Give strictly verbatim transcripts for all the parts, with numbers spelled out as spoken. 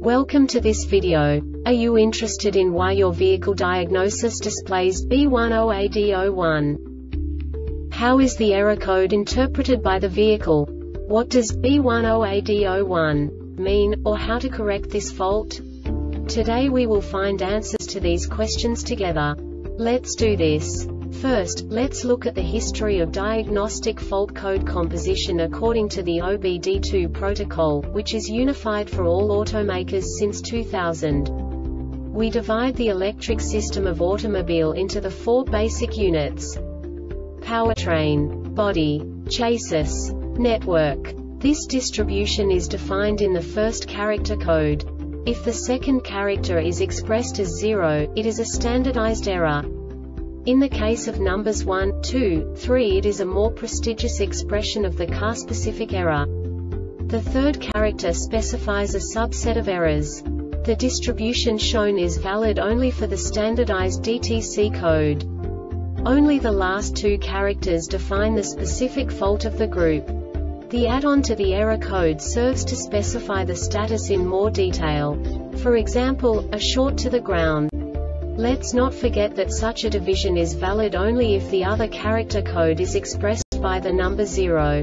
Welcome to this video. Are you interested in why your vehicle diagnosis displays B one zero A D zero one? How is the error code interpreted by the vehicle? What does B one zero A D zero one mean, or how to correct this fault? Today we will find answers to these questions together. Let's do this. First, let's look at the history of diagnostic fault code composition according to the O B D two protocol, which is unified for all automakers since two thousand. We divide the electric system of automobile into the four basic units: powertrain, body, chassis, network. This distribution is defined in the first character code. If the second character is expressed as zero, it is a standardized error. In the case of numbers one, two, three, it is a more prestigious expression of the car-specific error. The third character specifies a subset of errors. The distribution shown is valid only for the standardized D T C code. Only the last two characters define the specific fault of the group. The add-on to the error code serves to specify the status in more detail. For example, a short to the ground. Let's not forget that such a division is valid only if the other character code is expressed by the number zero.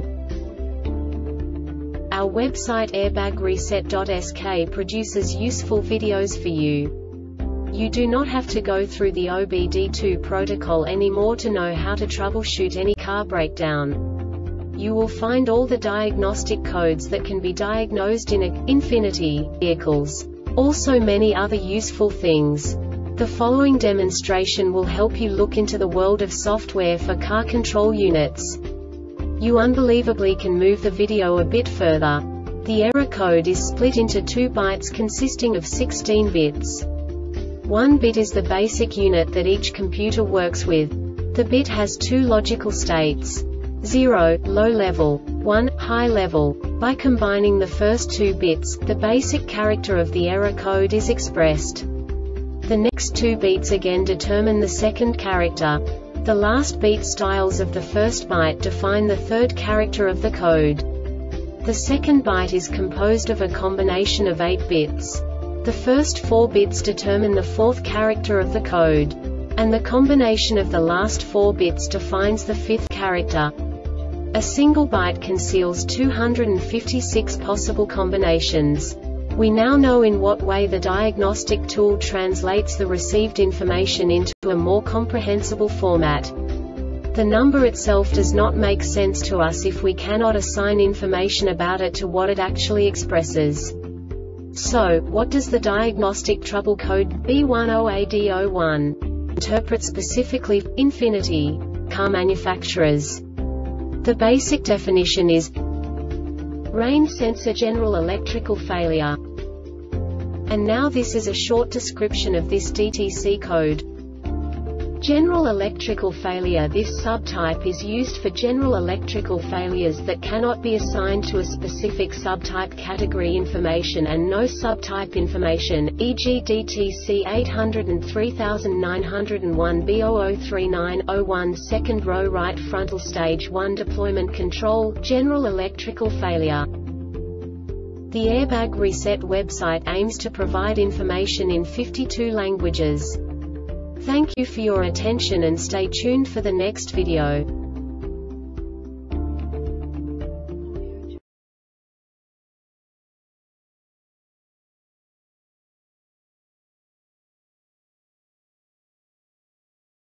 Our website airbag reset dot S K produces useful videos for you. You do not have to go through the O B D two protocol anymore to know how to troubleshoot any car breakdown. You will find all the diagnostic codes that can be diagnosed in a Infinity vehicles. Also many other useful things. The following demonstration will help you look into the world of software for car control units. You unbelievably can move the video a bit further. The error code is split into two bytes consisting of sixteen bits. One bit is the basic unit that each computer works with. The bit has two logical states: zero, low level, one, high level. By combining the first two bits, the basic character of the error code is expressed. The next two beats again determine the second character. The last beat styles of the first byte define the third character of the code. The second byte is composed of a combination of eight bits. The first four bits determine the fourth character of the code. And the combination of the last four bits defines the fifth character. A single byte conceals two hundred fifty-six possible combinations. We now know in what way the diagnostic tool translates the received information into a more comprehensible format. The number itself does not make sense to us if we cannot assign information about it to what it actually expresses. So, what does the diagnostic trouble code B one zero A D zero one interpret specifically for Infinity car manufacturers? The basic definition is rain sensor general electrical failure. And now this is a short description of this D T C code. General electrical failure. This subtype is used for general electrical failures that cannot be assigned to a specific subtype category information and no subtype information, for example D T C eight oh three nine oh one B zero zero three nine zero one second row right frontal stage one deployment control, general electrical failure. The Airbag Reset website aims to provide information in fifty-two languages. Thank you for your attention and stay tuned for the next video.